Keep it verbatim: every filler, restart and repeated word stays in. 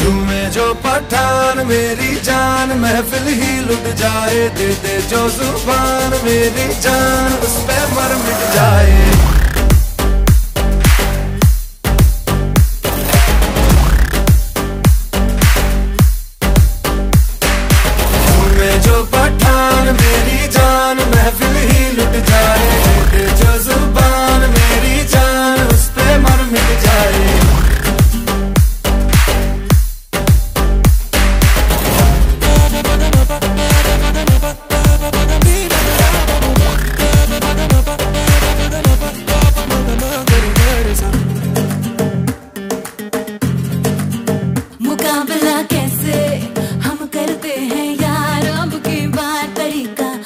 झूमे जो पठान मेरी जान महफिल ही लुट जाए, दे दे जो जुबान मेरी जान उस पे मर मिट जाए।